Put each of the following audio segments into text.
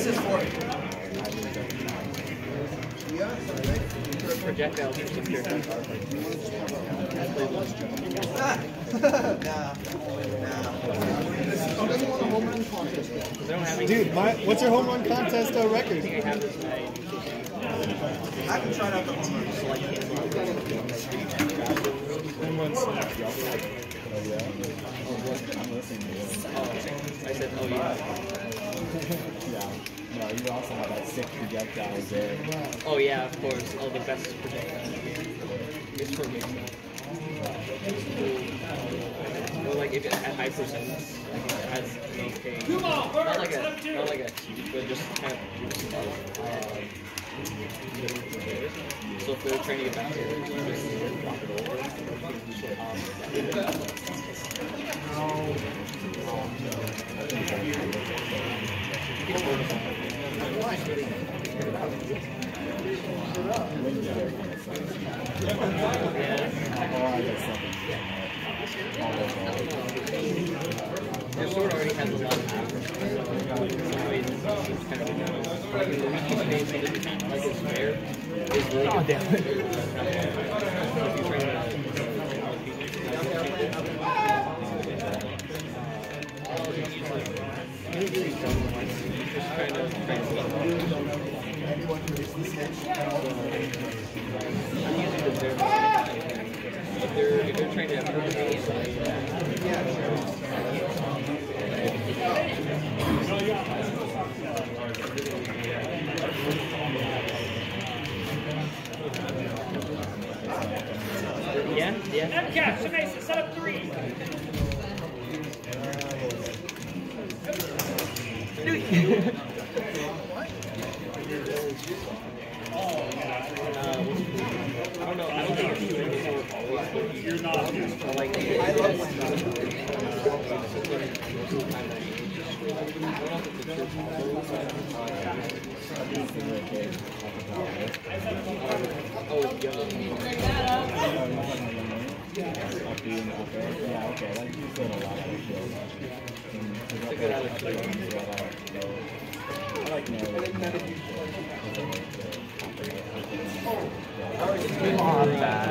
This is for projectiles are secure. Dude, what's your home run contest record? I have this haven't tried out the team, so I can't. Home run snap. I said, oh yeah. Yeah. No, you also have that sick projectiles there. Oh yeah, of course. Oh, the best projectiles. It's for me. Well, like if it at high percents, like it has okay. Not like a but just kind of so if they're trying to get back to it, you just drop it over. Your sword already has a lot of power. It's kind of like the weakest phase of the tank, like it's fair, is really good. Damn it. If they're trying to yeah. Catch, Mason, set up 3. I don't know. I don't think you're not. Like, I love Yeah, okay, like you said a lot of shows. I like Come on, man.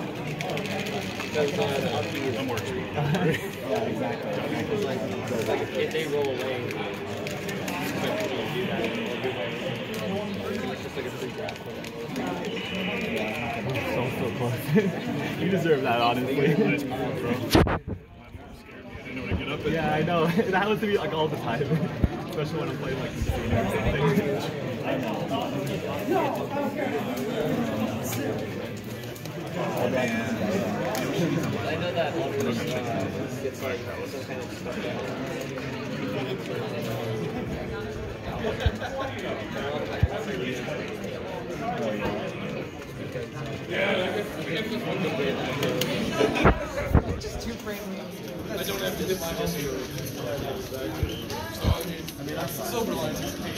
I'm more treated. Yeah, exactly. Like if they roll away, it's just like a free grab for them. So close. You deserve that, honestly. Yeah, I know. That happens to me like all the time, especially when I'm playing like casino or something. I know. I know that always gets like some kind of stuff. Just 2 frames. I don't have to hit my muscle. I mean, I'm sober line.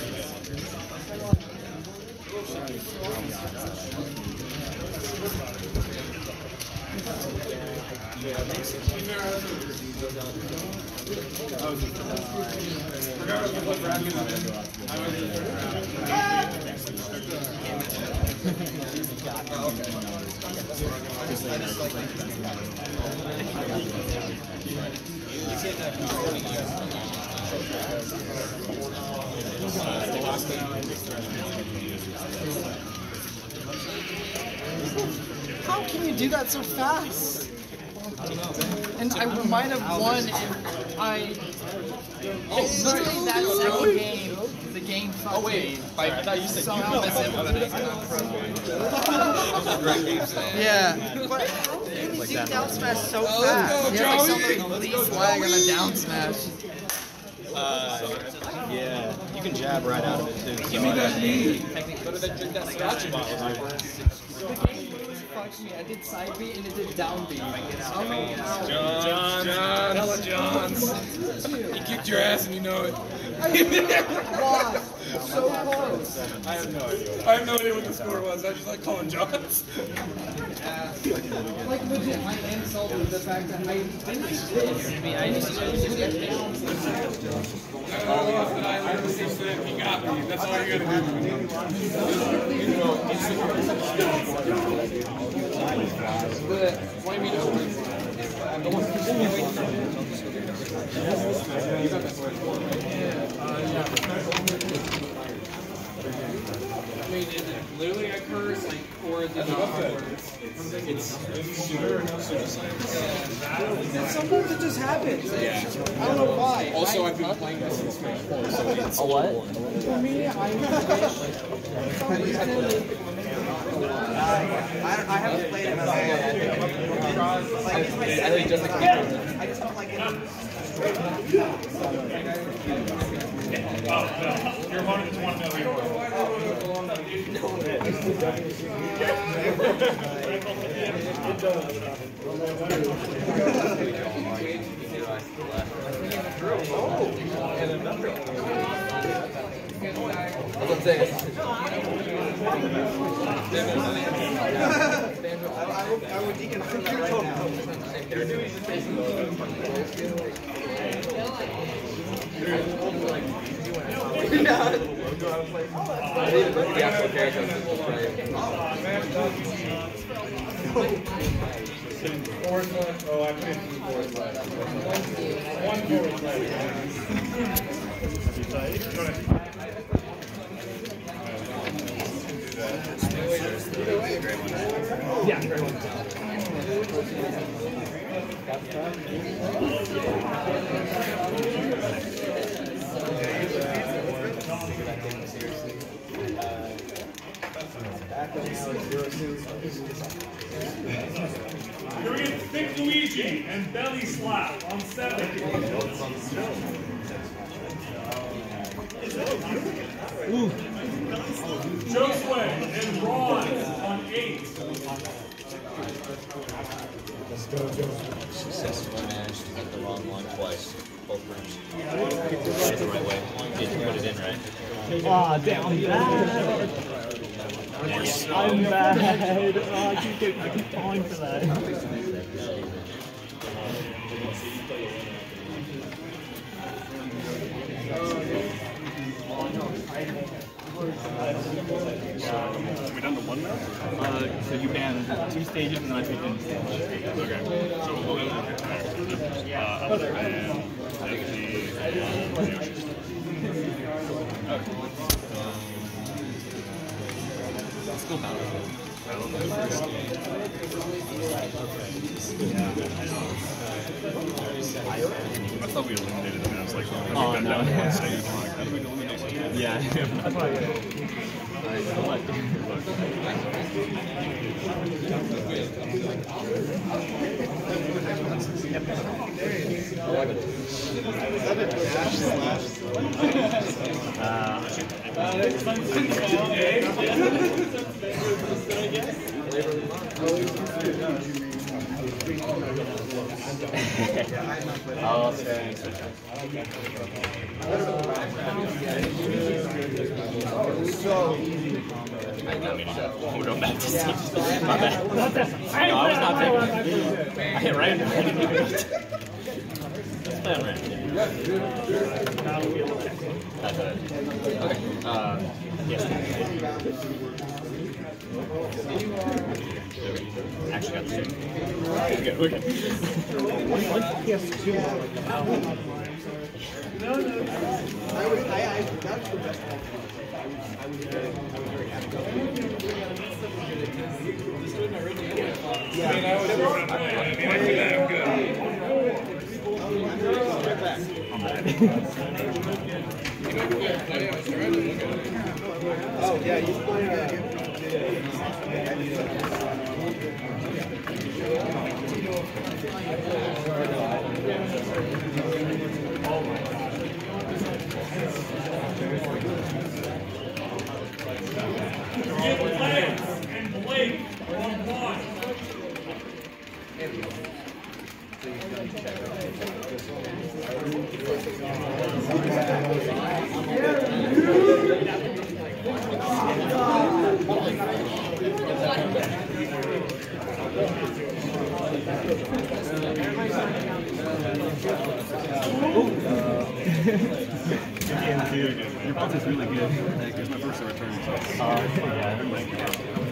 How can you do that so fast? And I might have won if I... literally that second game, the game fucked me. I thought you said Somehow you missed it. Yeah. But you do down smash so fast. You have like somebody lead flag on a down smash. Yeah, you can jab right out of it too. Give me that knee. Better than drink that scotch bottle. The game really fucked me. I did side B and it did down B. John. Hella Johns. He kicked your ass and you know it. Why? So close. I have no idea. I have no idea what the score was. I just like calling Johns. Like legit, I insulted the fact that I didn't I He got me. That's all you gotta I mean, is it literally a curse, like, or is it not? Sometimes it just happens. Yeah. I don't know why. Also, I've been playing this since Phase 4, so it's... A what? For me, I haven't played it in a while. I think just like I just don't like it. Your opponent is 1 million. That's what I'm saying. I would deconfirm that right now. The actual character is right. Oh, I played 2 forwards left. 1 forward left. Yeah, great one. Here we get Thick Luigi and Belly Slap on 7. Josue and Ron on 8. Successfully managed to get the wrong one twice. Both rooms. Right the right way. Did you put it in right? Aw, damn, I'm bad. I'm bad. Oh, I keep falling for that. Are we down to 1 now? So you ban 2 stages and then I pick in stage. Okay. So we'll go and I'll ban Let's go battle. I thought we eliminated them. I was like, Oh, no. One stage. I'm like, how do we eliminate them? Yeah. That's why Oh, okay. We're going back to stage. My bad. I was not picking. I hit right. Let's play on ramp. That's it. Okay. Yes. Actually got the same. We're good. We're good. That's the best one. I was very happy. I mean, I was sure what I'm playing. I mean, after that, I'm good. Oh, yeah, you play Get Lance and Blake on 1. Dude, your bounce is really good. Like, it's my first return, so. Yeah.